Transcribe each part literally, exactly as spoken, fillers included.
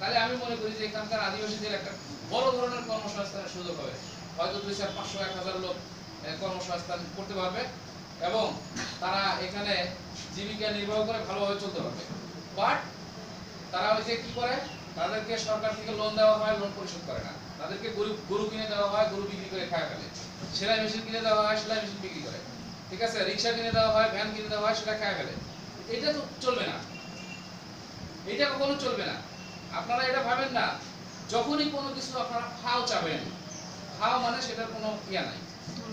তাহলে আমি মনে করি যে এখানকার আদিবাসীদের একটা বড় ধরনের কর্মসংস্থানের সুযোগ হবে। হয়তো দুই চার পাঁচশো এক হাজার লোক কর্মসংস্থান করতে পারবে এবং তারা এখানে জীবিকা নির্বাহ করে ভালোভাবে চলতে পারবে। বাট তারা ওই যে কি করে, তাদেরকে সরকার থেকে লোন দেওয়া হয়, লোন পরিশোধ করে না। তাদেরকে গরু গরু কিনে দেওয়া হয়, গরু বিক্রি করে খায় ফেলে। সেলাই মেশিন কিনে দেওয়া হয়, সেলাই মেশিন বিক্রি করে। ঠিক আছে, রিক্সা কিনে দেওয়া হয়, ভ্যান কিনে দেওয়া হয়, সেটা খায় ফেলে। এটা তো চলবে না, এটা কখনো চলবে না। আপনারা এটা ভাবেন না, যখনই কোনো কিছু আপনারা ফাও চাবেন, ফাও মানে সেটার কোনো ইয়া নাই,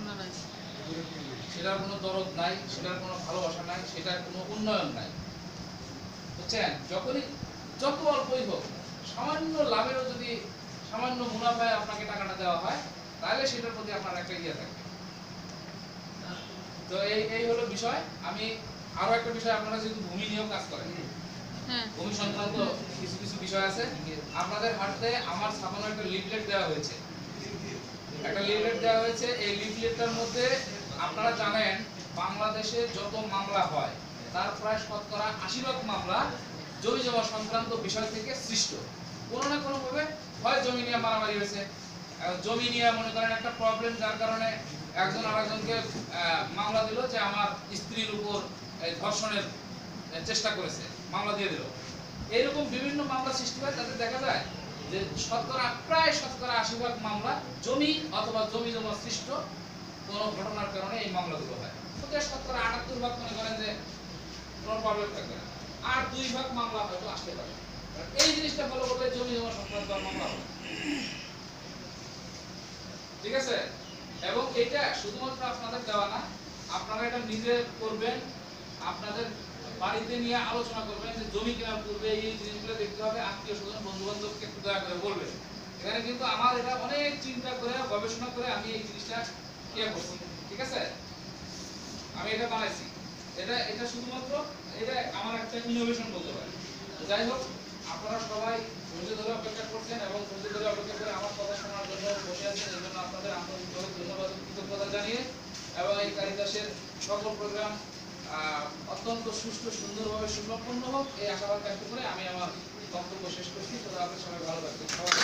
সেটার কোনো দরদ নাই, সেটার কোনো ভালোবাসা নাই, সেটার কোনো উন্নয়ন নাই, বুঝছেন? যখনই যত অল্পই হোক, সামান্য লাভেরও যদি সামান্য মুনাফায় আপনাকে টাকাটা দেওয়া হয়, তাহলে সেটার প্রতি আপনার একটা ইয়ে থাকবে। তো এই এই হলো বিষয়। আমি আরো একটা বিষয়, আপনারা যেহেতু ভূমি নিয়েও কাজ করেন, ভূমি সংক্রান্ত কিছু কিছু বিষয় আছে। আপনাদের হাতে আমার ছাপানো একটা লিফলেট দেওয়া হয়েছে, একটা লিফলেট দেওয়া হয়েছে। এই লিফলেটটার মধ্যে আপনারা জানেন বাংলাদেশে যত মামলা হয় তার প্রায় শতকরা আশি ভাগ মামলা জমি জমা সংক্রান্ত বিষয় থেকে সৃষ্ট। কোনো না কোনো ভাবে হয় জমি নিয়ে মারামারি হয়েছে, জমি নিয়ে মনে করেন একটা প্রবলেম, যার কারণে একজন আরেকজনকে মামলা দিল যে আমার স্ত্রীর উপর ধর্ষণের চেষ্টা করেছে, মামলা দিয়ে দিল। এইরকম বিভিন্ন মামলা সৃষ্টি হয়, তাতে দেখা যায় যে শতকরা প্রায় শতকরা আশি ভাগ মামলা জমি অথবা জমি জমা সৃষ্ট কোনো ঘটনার কারণে এই মামলাগুলো হয়। শতকরা আটাত্তর ভাগ মনে করেন যে কোনো প্রবলেম থাকবে না, আর দুই ভাগ মামলা হয়তো আসতে পারে। এই জিনিসটা ফলো করলে জমি জমা সংক্রান্ত মামলা হবে, ঠিক আছে? এবং এটা শুধুমাত্র আপনাদের দেওয়া না, আপনারা এটা নিজে করবেন, আপনাদের বাড়িতে নিয়ে আলোচনা করবেন যে জমি কেনার পূর্বে এই জিনিসগুলো দেখতে হবে, আত্মীয় স্বজন বন্ধু বান্ধবকে একটু দয়া করে বলবেন। এখানে কিন্তু আমার এটা অনেক চিন্তা করে গবেষণা করে আমি এই জিনিসটা ইয়ে করছি, ঠিক আছে? আমি এটা বানাইছি, এটা এটা শুধুমাত্র এটা আমার একটা ইনোভেশন বলতে পারেন। যাই হোক, আপনারা সবাই ধৈর্য ধরে অপেক্ষা করছেন এবং ধৈর্য ধরে অপেক্ষা করে আমার কথা শোনার জন্য বসে আছেন। এই জন্য আপনাদের আন্তরিকভাবে ধন্যবাদ, কৃতজ্ঞতা জানিয়ে এবং এই কারিদাসের সকল প্রোগ্রাম অত্যন্ত সুষ্ঠু সুন্দরভাবে সুসম্পন্ন হোক এই আশাবাদ ব্যক্ত করে আমি আমার বক্তব্য শেষ করছি। তো আপনাদের সবাই ভালো থাকবেন।